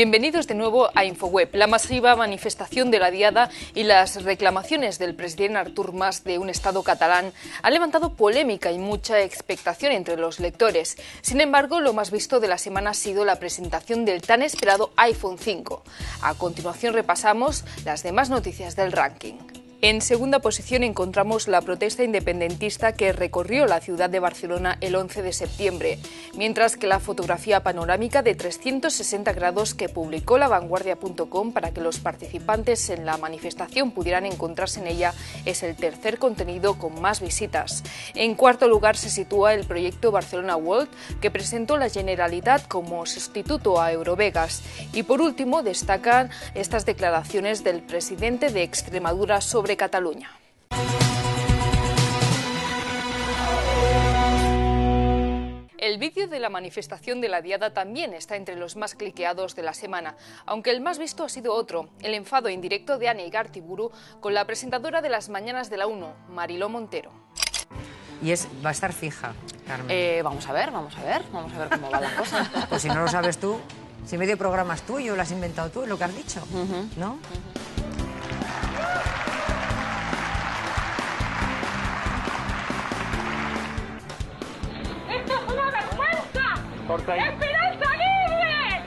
Bienvenidos de nuevo a Infoweb. La masiva manifestación de la Diada y las reclamaciones del presidente Artur Mas de un Estado catalán han levantado polémica y mucha expectación entre los lectores. Sin embargo, lo más visto de la semana ha sido la presentación del tan esperado iPhone 5. A continuación repasamos las demás noticias del ranking. En segunda posición encontramos la protesta independentista que recorrió la ciudad de Barcelona el 11 de septiembre, mientras que la fotografía panorámica de 360 grados que publicó lavanguardia.com para que los participantes en la manifestación pudieran encontrarse en ella es el tercer contenido con más visitas. En cuarto lugar se sitúa el proyecto Barcelona World, que presentó la Generalitat como sustituto a Eurovegas. Y por último destacan estas declaraciones del presidente de Extremadura sobre Cataluña. El vídeo de la manifestación de la Diada también está entre los más cliqueados de la semana, aunque el más visto ha sido otro, el enfado indirecto de Anne Igartiburu con la presentadora de las mañanas de la 1, Mariló Montero. Y va a estar fija, Carmen. Vamos a ver cómo va la cosa. Pues si no lo sabes tú, si medio programa es tuyo, lo has inventado tú, es lo que has dicho, ¿no? ¡Esperanza Aguirre!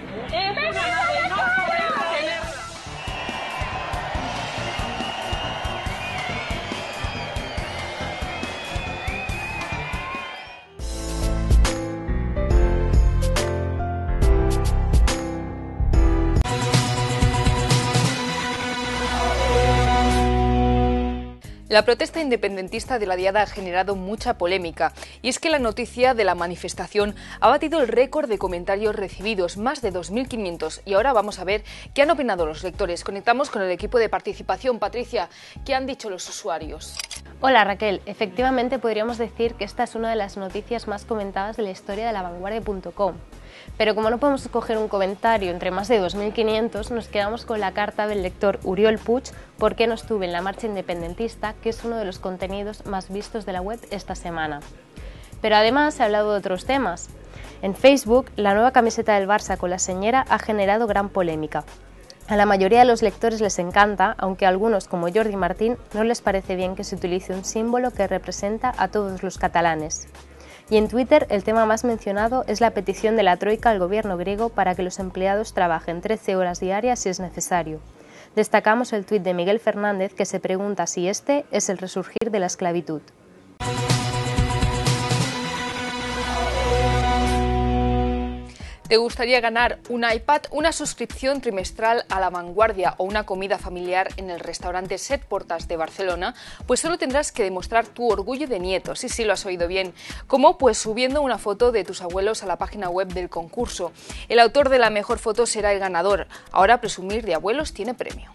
La protesta independentista de la Diada ha generado mucha polémica, y es que la noticia de la manifestación ha batido el récord de comentarios recibidos, más de 2.500, y ahora vamos a ver qué han opinado los lectores. Conectamos con el equipo de participación. Patricia, ¿qué han dicho los usuarios? Hola Raquel, efectivamente podríamos decir que esta es una de las noticias más comentadas de la historia de lavanguardia.com. Pero como no podemos escoger un comentario entre más de 2.500, nos quedamos con la carta del lector Uriol Puig, ¿por qué no estuve en la marcha independentista?, que es uno de los contenidos más vistos de la web esta semana. Pero además se ha hablado de otros temas. En Facebook, la nueva camiseta del Barça con la señera ha generado gran polémica. A la mayoría de los lectores les encanta, aunque a algunos, como Jordi Martín, no les parece bien que se utilice un símbolo que representa a todos los catalanes. Y en Twitter el tema más mencionado es la petición de la Troika al gobierno griego para que los empleados trabajen 13 horas diarias si es necesario. Destacamos el tuit de Miguel Fernández, que se pregunta si este es el resurgir de la esclavitud. ¿Te gustaría ganar un iPad, una suscripción trimestral a La Vanguardia o una comida familiar en el restaurante Set Portas de Barcelona? Pues solo tendrás que demostrar tu orgullo de nieto. Sí, lo has oído bien. ¿Cómo? Pues subiendo una foto de tus abuelos a la página web del concurso. El autor de la mejor foto será el ganador. Ahora presumir de abuelos tiene premio.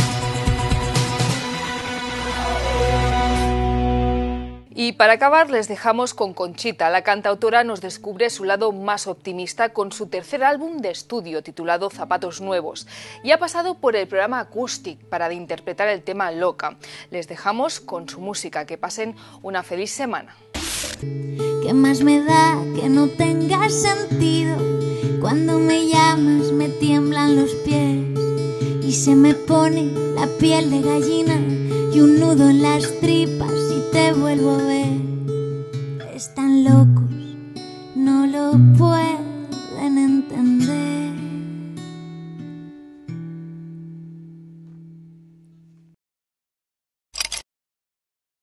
Y para acabar les dejamos con Conchita. La cantautora nos descubre su lado más optimista con su tercer álbum de estudio titulado Zapatos Nuevos, y ha pasado por el programa Acoustic para interpretar el tema Loca. Les dejamos con su música. Que pasen una feliz semana. ¿Qué más me da que no tenga sentido? Cuando me llamas me tiemblan los pies y se me pone la piel de gallina y un nudo en las tripas y te vuelvo a ver. Están locos, no lo puedo